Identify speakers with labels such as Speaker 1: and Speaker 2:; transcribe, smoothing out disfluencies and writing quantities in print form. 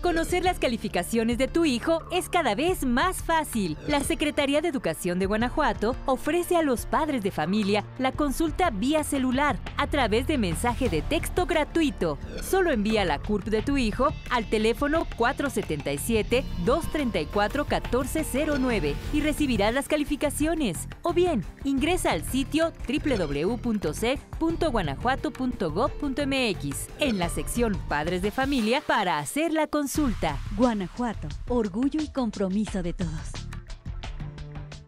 Speaker 1: Conocer las calificaciones de tu hijo es cada vez más fácil. La Secretaría de Educación de Guanajuato ofrece a los padres de familia la consulta vía celular a través de mensaje de texto gratuito. Solo envía la CURP de tu hijo al teléfono 477-234-1409 y recibirás las calificaciones. O bien, ingresa al sitio www.sec.guanajuato.gov.mx en la sección Padres de Familia para hacer la consulta.
Speaker 2: Guanajuato, orgullo y compromiso de todos.